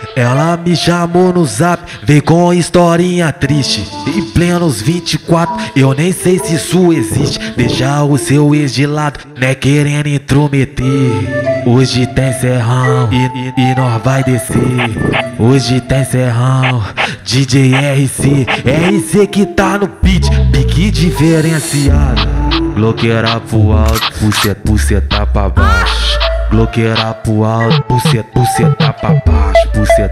Ela me chamou no zap, veio com historinha triste. Em plenos 24, eu nem sei se isso existe. Deixar o seu ex de lado, né, querendo intrometer. Hoje tem serrão e nós vai descer. Hoje tem serrão, DJ RC. RC que tá no beat, pique diferenciado. Bloqueira pro alto, puceta pra baixo. Bloqueira pro alto, puceta pra baixo.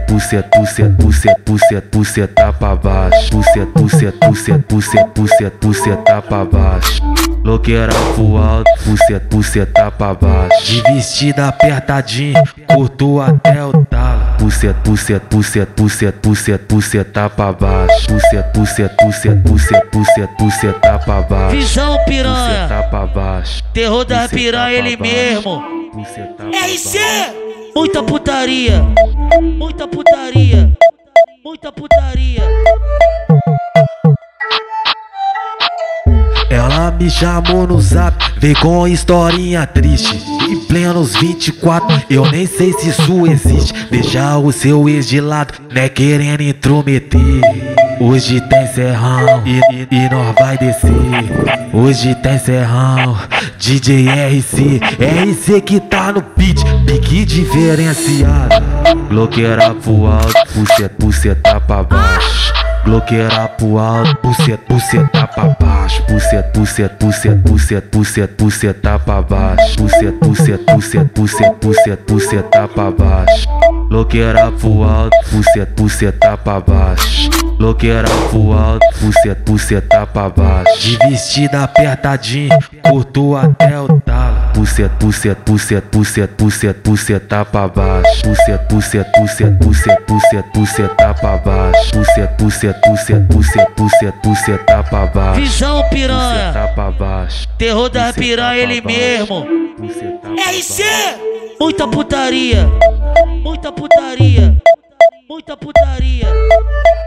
Puceta pra baixo. Puceta pra baixo. Bloqueira pro alto, puceta pra baixo. De vestida apertadinho, curto até o talo. Puceta pra baixo. Puceta pra baixo. Visão piranha, Puceta pra baixo. terror da piranha, ele mesmo. RC! Muita putaria, muita putaria, muita putaria. Ela me chamou no zap, veio com historinha triste. Em plenos 24, eu nem sei se isso existe. Deixar o seu ex de lado, né, querendo intrometer. Hoje tem serrão e nós vai descer. Hoje tem serrão, DJ RC. RC que tá no beat, pique diferenciado. Bloqueira pro alto, puceta pra baixo. Bloqueira pro alto, puceta pra baixo. Puceta pra baixo. Puceta pra baixo. Bloqueira pro alto, puceta pra baixo. Bloqueira pro alto, puceta pra baixo. De vestida apertadinho, curto até o talo. Puceta pra baixo. Puceta pra baixo. Puceta pra baixo. Visão piranha, Puceta pra baixo. terror da Puceta piranha, ele pra baixo. mesmo. Puceta pra RC! baixo. Muita putaria, muita putaria, muita putaria.